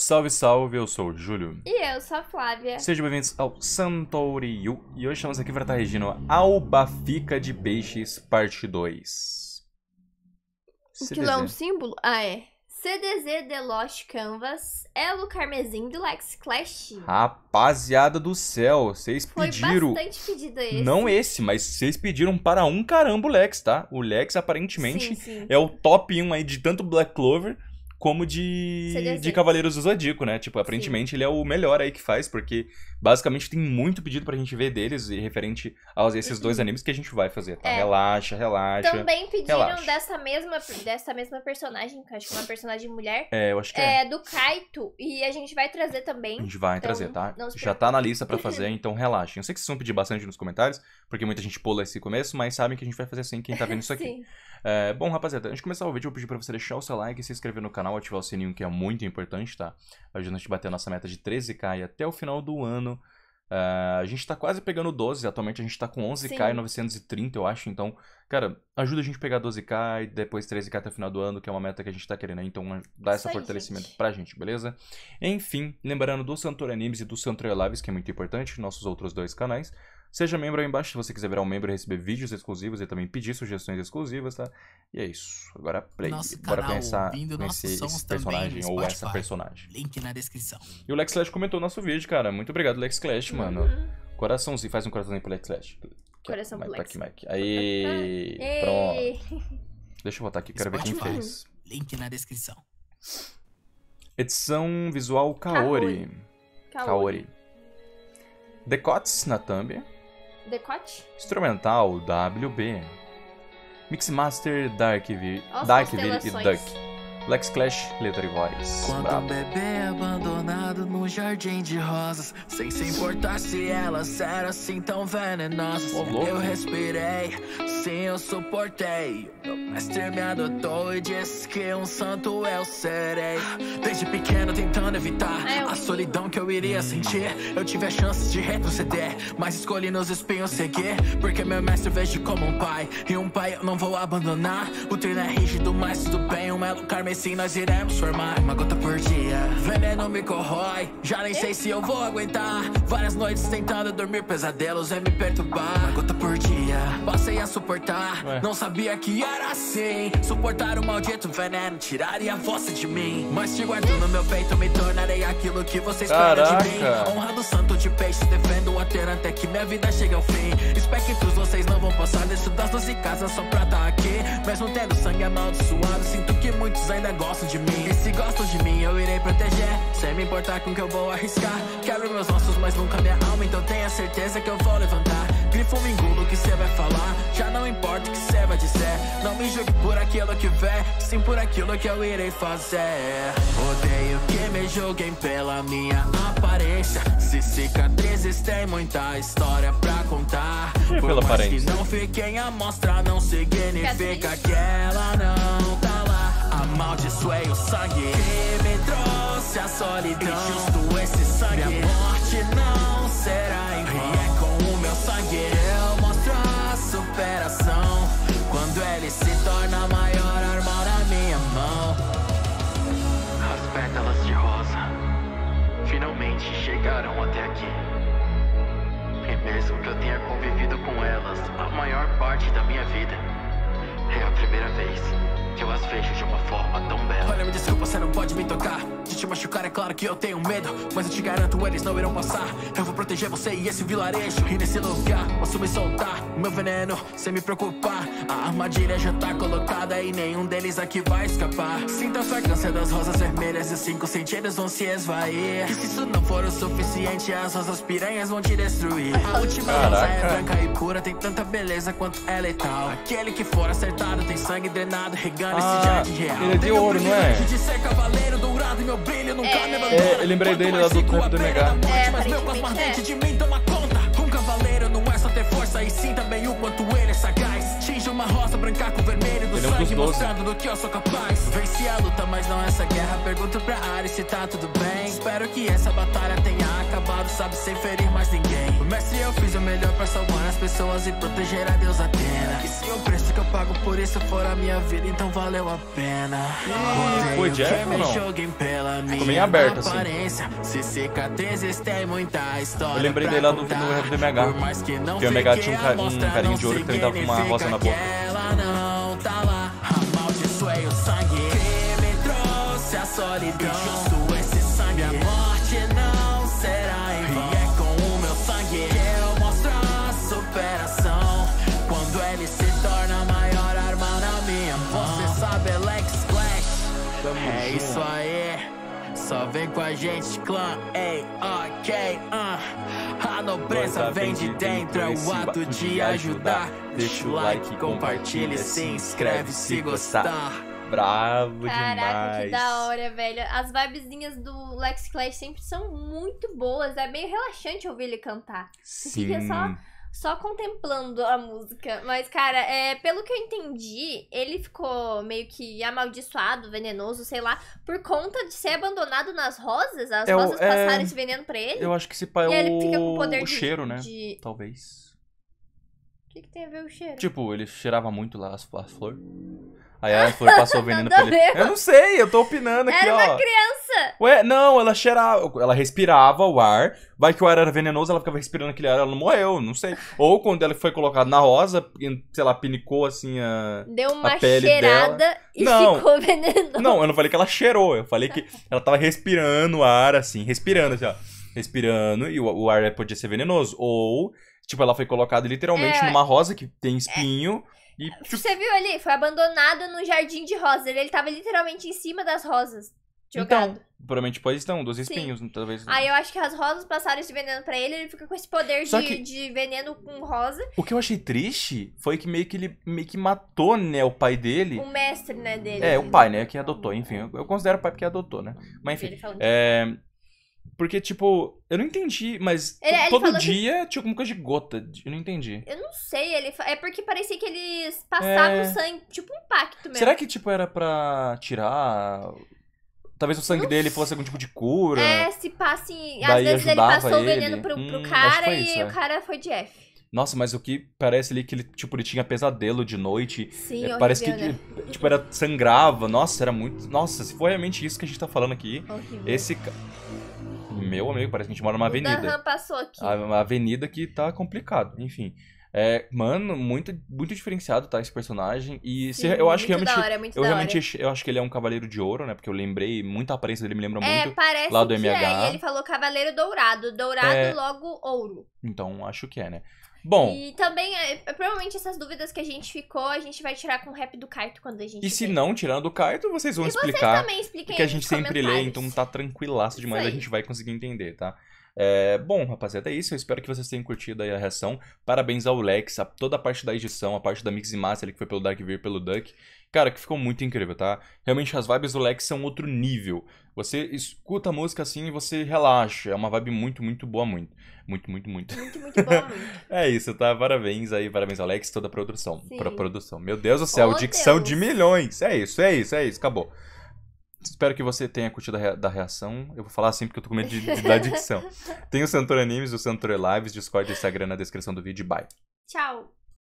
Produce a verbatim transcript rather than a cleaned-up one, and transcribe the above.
Salve, salve, eu sou o Júlio. E eu sou a Flávia. Sejam bem-vindos ao Santoriu. E hoje estamos aqui para estar regindo Albafica de Peixes, parte dois. Aquilo é um símbolo? Ah, é. C D Z The Lost Canvas, Elo Carmesim do Lex Clash. Rapaziada do céu, vocês pediram... Foi bastante pedido esse. Não esse, mas vocês pediram para um caramba o Lex, tá? O Lex aparentemente sim, sim. é o top um aí de tanto Black Clover como de, de Cavaleiros do Zodíaco, né? Tipo, aparentemente sim. Ele é o melhor aí que faz, porque basicamente tem muito pedido pra gente ver deles e referente aos esses dois animes que a gente vai fazer, tá? É. Relaxa, relaxa. Também pediram relaxa. dessa mesma dessa mesma personagem, que acho que é uma personagem mulher. É, eu acho que é. É, do Kaito, e a gente vai trazer também. A gente vai então, trazer, tá? Já tá na lista pra fazer, então relaxem. Eu sei que vocês vão pedir bastante nos comentários, porque muita gente pula esse começo, mas sabem que a gente vai fazer assim quem tá vendo isso aqui. Sim. É, bom, rapaziada, antes de começar o vídeo, eu vou pedir pra você deixar o seu like, se inscrever no canal, ativar o sininho, que é muito importante, tá? Ajudando a gente a bater a nossa meta de treze k e até o final do ano. Uh, a gente tá quase pegando doze, atualmente a gente tá com onze k e novecentos e trinta, eu acho. Então, cara, ajuda a gente a pegar doze k e depois treze k até o final do ano, que é uma meta que a gente tá querendo, né? Então, dá esse fortalecimento gente. pra gente, beleza? Enfim, lembrando do Santori Animes e do Santori Lives, que é muito importante, nossos outros dois canais. Seja membro aí embaixo se você quiser virar um membro e receber vídeos exclusivos e também pedir sugestões exclusivas, tá? E é isso. Agora play. Nosso Bora canal, conhecer, ouvindo conhecer nossos esse sons personagem também no ou essa Spotify. personagem. Link na descrição. E o Lex Clash comentou nosso vídeo, cara. Muito obrigado, Lex Clash, mano. Uhum. Coraçãozinho. Faz um coraçãozinho pro Lex Clash. Coração pro Lex. Mike. Aí, pronto. Deixa eu botar aqui, quero ver quem fez. Link na descrição. Edição visual Kaori. Kaori. Kaori. Decotes na thumb. Decote? Instrumental W B. Mixmaster Darkville Nossa, Darkville e Duck. Lex Clash, letra e voz. Quando Bravo. um bebê abandonado num jardim de rosas, sem se importar se elas eram assim tão venenosas. Oh, louco. Eu respirei, sim, eu suportei. Meu mestre me adotou e disse que um santo eu serei. Desde pequeno tentando evitar Ai, a solidão que eu iria sentir. Eu tive a chance de retroceder, mas escolhi nos espinhos seguir. Porque meu mestre vejo como um pai, e um pai eu não vou abandonar. O treino é rígido, mas tudo bem, um elo carmesim. Sim, nós iremos formar uma gota por dia. Veneno me corrói, já nem sei se eu vou aguentar. Várias noites tentando dormir, pesadelos é me perturbar. Uma gota por dia, passei a suportar. Ué. Não sabia que era assim. Suportar o maldito veneno, tiraria a força de mim. Mas te guardo no meu peito, me tornarei aquilo que você espera de mim. Honrado santo de peixes, defendo a ter até que minha vida chegue ao fim. Espectros, vocês não vão passar desse das doze casas só pra tá aqui. Mesmo tendo sangue amaldiçoado, sinto que muitos ainda gostam de mim. E se gostam de mim, eu irei proteger, sem me importar com que eu vou arriscar. Quebro meus ossos, mas nunca minha alma, então tenha certeza que eu vou levantar. Grifo me engulo o que cê vai falar, já não importa o que cê vai dizer. Não me julgue por aquilo que vê, sim por aquilo que eu irei fazer. Odeio que me julguem pela minha aparência. Se cicatrizes tem muita história pra contar. E por pela mais aparência? Que não fiquem à mostra, não significa que ela não tá lá. Amaldiçoei o sangue que me trouxe a solidão. E justo esse sangue, minha morte não será em vão. E é com o meu sangue eu mostro a superação. Quando ele se torna a maior arma na minha mão. As pétalas de rosa finalmente chegaram até aqui. E mesmo que eu tenha convivido com elas a maior parte da minha vida, é a primeira vez que eu as vejo de uma forma tão bela. Olha, me desculpa, você não pode me tocar. De te machucar, é claro que eu tenho medo, mas eu te garanto, eles não irão passar. Eu vou proteger você e esse vilarejo. E nesse lugar, posso me soltar o meu veneno, sem me preocupar. A armadilha já tá colocada e nenhum deles aqui vai escapar. Sinta a fragrância das rosas vermelhas e os cinco sentidos vão se esvair. E se isso não for o suficiente, as rosas piranhas vão te destruir. A última rosa é branca e pura, tem tanta beleza quanto é letal. Aquele que for acertado tem sangue drenado, regando Ah, esse jardim real. ele é de ouro, não é? De ser cavaleiro dourado e meu brilho nunca É. me abandona. É, eu lembrei dele lá do Trap do Mega. É, Mas meu plasma aparentemente dente de mim toma conta. Um cavaleiro não é só ter força e sim também o quanto ele é sagaz. Tinge uma rosa branca com vermelho do sangue, mostrando do que eu sou capaz. Venci a luta, mas não essa guerra. Pergunto pra Ares se tá tudo bem. Espero que essa batalha tenha acabado, sabe, sem ferir mais ninguém. O mestre, eu fiz o melhor pra salvar as pessoas e proteger a deusa Atena. E se o preço que eu pago por isso for a minha vida, então valeu a pena. Foi Jeff ou não? Ficou bem aberto assim. Se cicatrizes tem muita história. Eu lembrei dele lá do, do rap do M H. Que o M H tinha um, ca um carinho de ouro que também dava uma rosa na boca. Ela não tá lá. Amaldiçoei o sangue que me trouxe a solidão. Justo esse sangue, a morte não será em vão. E é com o meu sangue que eu mostro a superação. Quando ele se torna a maior arma na minha mão. Você sabe, Alex Clash. É isso aí. Só vem com a gente, clã, ei, ok, uh. A nobreza vem de dentro, é o ato de ajudar. Deixa o like, compartilha, se inscreve se gostar. Bravo Caraca, demais. que da hora, velho. As vibezinhas do Lex Clash sempre são muito boas. É meio relaxante ouvir ele cantar. Você Sim. fica só... Só contemplando a música. Mas, cara, é, pelo que eu entendi, ele ficou meio que amaldiçoado, venenoso, sei lá, por conta de ser abandonado nas rosas. As é rosas o, é... passaram esse veneno pra ele. Eu acho que esse pai é o... ele fica com o poder o de, cheiro, né? De... Talvez. O que, que tem a ver o cheiro? Tipo, ele cheirava muito lá as, as flores. Aí a flor passou o veneno pra ele. Ver. Eu não sei, eu tô opinando aqui, Era ó. Era uma criança. Ué, não, ela cheirava, ela respirava o ar. Vai que o ar era venenoso, ela ficava respirando aquele ar, ela não morreu, não sei. Ou quando ela foi colocada na rosa, sei lá, pinicou assim a Deu uma a pele cheirada dela. e não, ficou venenoso. Não, eu não falei que ela cheirou, eu falei que ela tava respirando o ar assim, respirando assim, ó. Respirando e o, o ar podia ser venenoso. Ou, tipo, ela foi colocada literalmente é, numa rosa que tem espinho. É. E, tipo... Você viu ali? Foi abandonado no jardim de rosas. Ele tava literalmente em cima das rosas. Jogado. Então, provavelmente pode estar, dos espinhos, Sim. talvez. Aí eu acho que as rosas passaram esse veneno pra ele, ele fica com esse poder de, que... de veneno com rosa. O que eu achei triste foi que meio que ele meio que matou, né, o pai dele. O mestre, né, dele. É, o pai, né, que adotou, enfim. Eu, eu considero o pai porque adotou, né. Mas enfim, é... Porque, tipo, eu não entendi, mas ele, ele todo dia que... tinha alguma coisa de gota, eu não entendi. Eu não sei, ele é porque parecia que eles passavam é... sangue, tipo um pacto mesmo. Será que, tipo, era pra tirar... Talvez o sangue não dele fosse algum tipo de cura. É, se passe... Às vezes ele passou o veneno pro, pro hum, cara e isso, o cara foi de F. Nossa, mas o que parece ali que ele, tipo, ele tinha pesadelo de noite. Sim, é, horrível, parece que, né? tipo, era, sangrava. Nossa, era muito... Nossa, se for realmente isso que a gente tá falando aqui... Horrível. Esse... Meu amigo, parece que a gente mora numa avenida. O Danhan passou aqui. Uma avenida que tá complicado, enfim. É, mano, muito, muito diferenciado, tá, esse personagem. E Sim, se, eu acho que realmente. Da hora, muito eu da realmente hora. eu acho que ele é um cavaleiro de ouro, né? Porque eu lembrei, muita aparência dele me lembra é, muito parece lá do que M H. É, e ele falou cavaleiro dourado. Dourado, é... logo ouro. Então, acho que é, né? Bom. E também, é, provavelmente essas dúvidas que a gente ficou, a gente vai tirar com o rap do Kaito quando a gente. E se ver. não, tirando do Kaito, vocês vão e explicar. Vocês também expliquem. Que a gente sempre lê, então tá tranquilaço demais, a gente vai conseguir entender, tá? É, bom, rapaziada, é isso. Eu espero que vocês tenham curtido aí a reação. Parabéns ao Lex, a toda a parte da edição, a parte da Mix e Master ali, que foi pelo Darkveer, pelo Duck. Cara, que ficou muito incrível, tá? Realmente as vibes do Lex são outro nível. Você escuta a música assim e você relaxa. É uma vibe muito, muito boa, muito. Muito, muito, muito. Muito, muito boa, muito. É isso, tá? Parabéns aí, parabéns ao Lex, toda a produção. Sim. Pra produção. Meu Deus do céu, oh, dicção Deus. de milhões. É isso, é isso, é isso, acabou. Espero que você tenha curtido a rea da reação. Eu vou falar assim porque eu tô com medo de, de dar dicção. Tem o Santor Animes, o Santor Lives, Discord e Instagram na descrição do vídeo. Bye. Tchau.